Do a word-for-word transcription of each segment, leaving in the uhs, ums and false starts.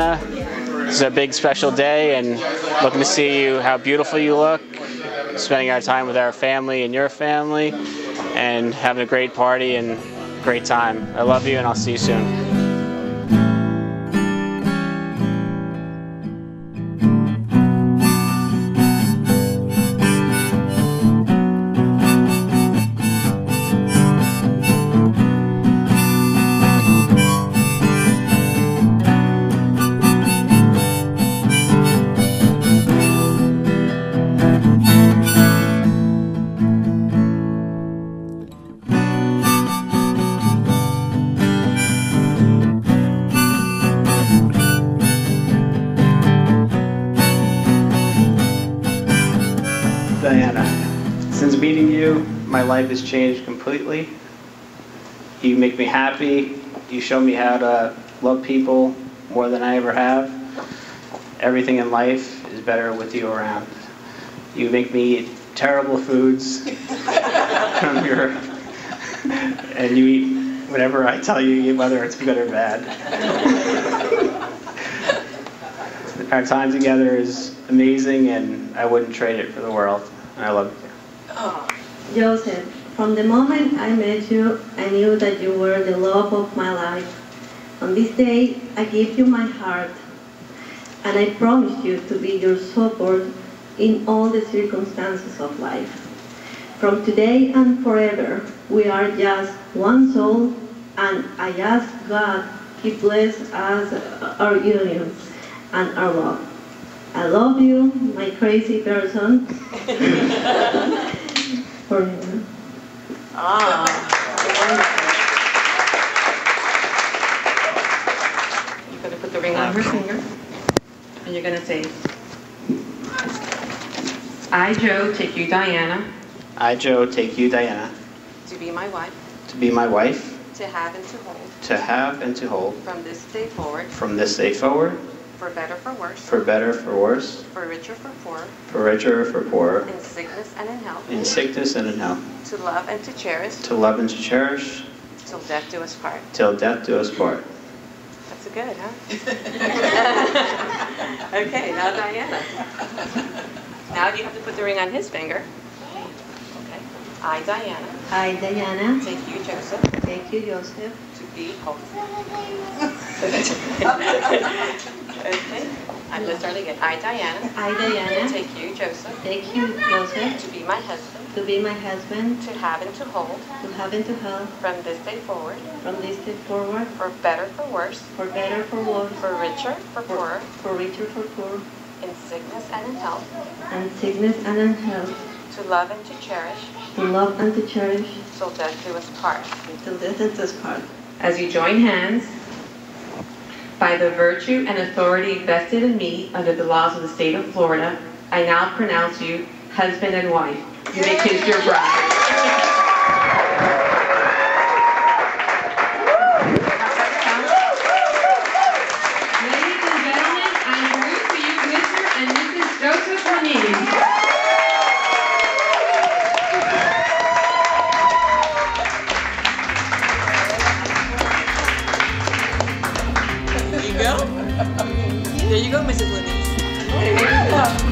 Diana. This is a big special day, and looking to see you, how beautiful you look, spending our time with our family and your family, and having a great party and great time. I love you, and I'll see you soon. Diana, since meeting you, my life has changed completely. You make me happy. You show me how to love people more than I ever have. Everything in life is better with you around. You make me eat terrible foods from your, and you eat whatever I tell you to eat, whether it's good or bad. Our time together is amazing, and I wouldn't trade it for the world. I love you. Oh. Joseph, from the moment I met you, I knew that you were the love of my life. On this day, I give you my heart, and I promise you to be your support in all the circumstances of life. From today and forever, we are just one soul, and I ask God He bless us, our union, and our love. I love you, my crazy person. Forever. Ah. You're going to put the ring on her finger, and you're going to say, I, Joe, take you, Diana. I, Joe, take you, Diana. To be my wife. To be my wife. To have and to hold. To have and to hold. From this day forward. From this day forward. For better, for worse. For better, for worse. For richer, for poorer. For richer, for poorer. In sickness and in health. In sickness and in health. To love and to cherish. To love and to cherish. Till death do us part. Till death do us part. That's good, huh? Okay, now Diana. Now you have to put the ring on his finger. Okay. I, Diana. I, Diana. Take you, Joseph. Take you, Joseph. To be holy. Okay. I'm going to start again. I, Diana. I, Diana. Take you, Joseph. Take you, Joseph. To be my husband. To be my husband. To have and to hold. To have and to hold. From this day forward. From this day forward. For better, for worse. For better, for worse. For richer, for poorer. For richer, for poor. In sickness and in health. And sickness and in health. To love and to cherish. To love and to cherish. Till death do us part. Until death do us part. As you join hands, by the virtue and authority vested in me under the laws of the state of Florida, I now pronounce you husband and wife. You may kiss your bride. Ladies and gentlemen, I introduce to you Mister and Missus Joseph Juanini. There you go, Missus Linnes. There you go.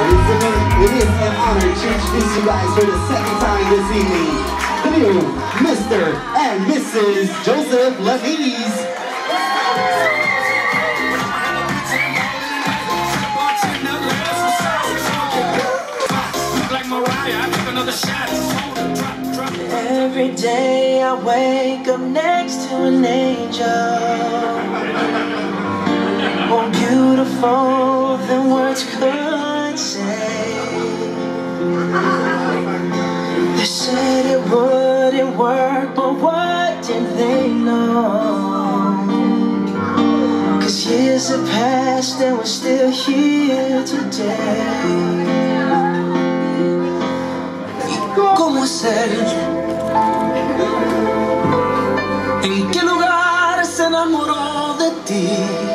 It is an honor to introduce you guys for the second time this evening. The new Miss Mister and Missus Joseph Laviz. Every day I wake up next to an angel, more beautiful than words could say. They said it wouldn't work, but what did they know? Cause years have passed and we're still here today. ¿Cómo hacer? ¿En qué lugar se enamoró de ti?